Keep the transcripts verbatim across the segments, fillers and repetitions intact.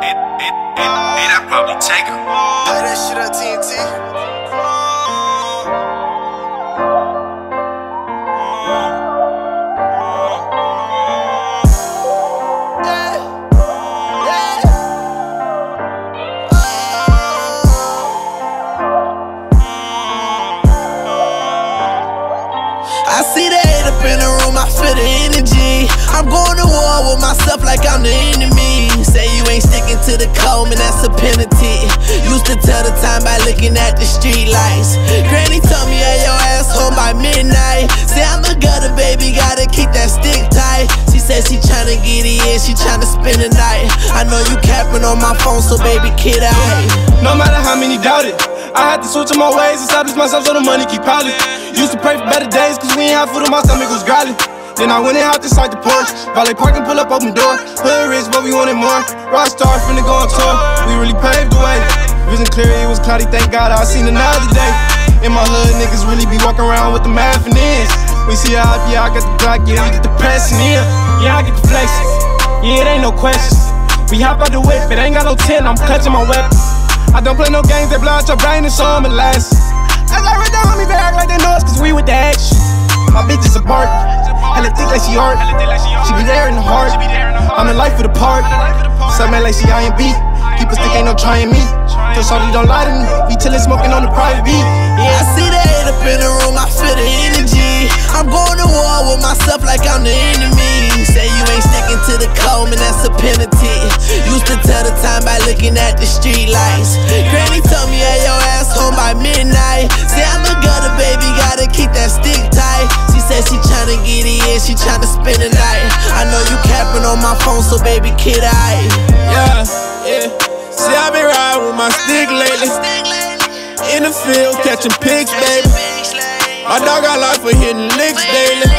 Hey, that probably take her. Play that shit on T N T. I see the hate up in the room, I feel the energy. I'm going to war with myself like I'm the enemy. Say you ain't sticking to the code, man, that's a penalty. Used to tell the time by looking at the street lights. Granny told me, hey, your ass home by midnight. Say I'm a gutter, baby, gotta keep that stick tight. She said she tryna get it in, she tryna spend the night. I know you capping on my phone, so baby, kid, I no matter how many doubt it, I had to switch on my ways, establish myself so the money keep piling. Used to pray for better days, cause we ain't have food on my stomach was growling. Then I went and hopped inside the Porsche, valet parking, pull up, open door. Hood rich, but we wanted more. Rockstar, finna go on tour. We really paved the way. Vision clear, it was cloudy, thank God I seen another day. In my hood, niggas really be walking around with the math and ends. We see how I, yeah, I got the Glock, yeah, I get the pressing in. Yeah, I get the flexing, yeah, it ain't no questions. We hop out the whip, it ain't got no tin, I'm clutching my weapon. I don't play no games that blow out your brain and show them a lesson. As I read down on me, they act like they know us cause we with the action. My bitch is a bark, hella thick like she art. She be there in the heart, I'm the life of the park. Something like she I M B, keep a stick, ain't no trying me. So shawty don't lie to me, we chillin' smoking on the private beat. Yeah, I see the hate up in the room, I feel the energy. I'm going to war with myself like I'm the enemy. Say you ain't sticking to the code, man, that's a penalty. Used to tell the time by looking at the street lights. Granny told me, hey, your ass home by midnight. Say I'm a gutter, baby, gotta keep that stick tight. She said she tryna get it in, she tryna spend the night. I know you capping on my phone, so baby, kid, I yeah, yeah. See, I been riding with my stick lately. In the field, catching pigs, baby. My dog got life for hitting licks daily.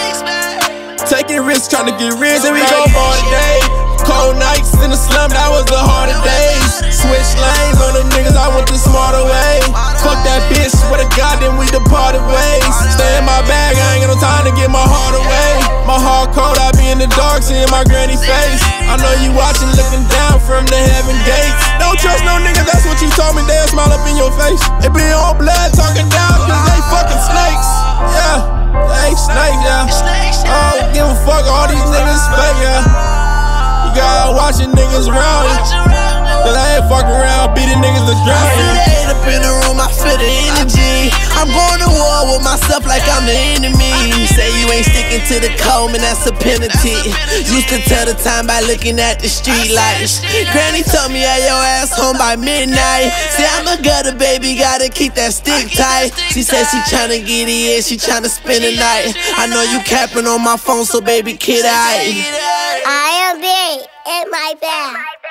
Taking risks, trying to get rich, and we go for the day. Cold nights in the slum, that was the harder days. Switch lanes on them niggas, I went the smarter way. Fuck that bitch, swear to God, then we departed ways. Stay in my bag, I ain't got no time to get my heart away. My heart cold, I be in the dark, seeing my granny face. I know you watching, looking down from the heaven gates. Don't trust no niggas, that's what you told me, they'll smile up in your face. It be on blood, talking down, cause they fucking snakes. Yeah, they snakes, yeah. I don't give a fuck, all these niggas fake, yeah. You gotta watch your niggas around you, cause I ain't fucking around, beating niggas to drown you. I feel the hate up in the room, I feel the energy. I'm going to war with myself like I'm the enemy. Say you ain't sticking to the code, man, that's a penalty. Used to tell the time by looking at the street lights. Granny told me, hey, your ass home by midnight. Say I'm a gutter, baby, gotta keep that stick tight. She said she tryna get it in, she tryna spend the night. I know you capping on my phone, so baby, kid, I I am big in my bag.